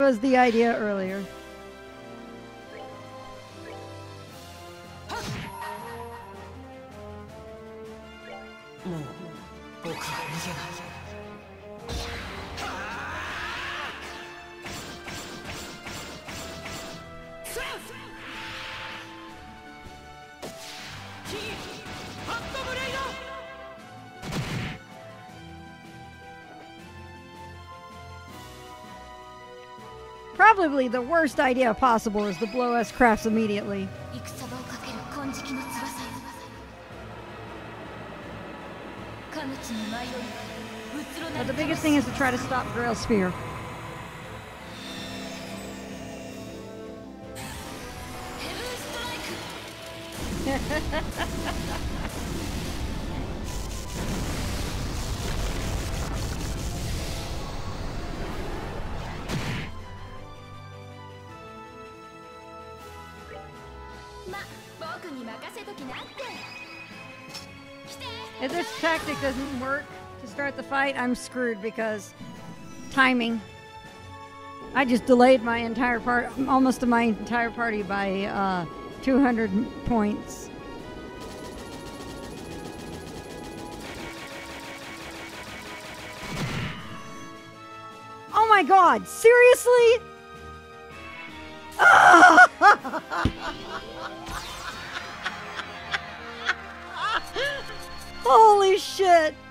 Was the idea earlier. Probably the worst idea possible is to blow S crafts immediately. But the biggest thing is to try to stop Grail Spear. If this tactic doesn't work to start the fight, I'm screwed because timing. I just delayed my entire almost my entire party by 200 points. Oh my god, seriously? Holy shit!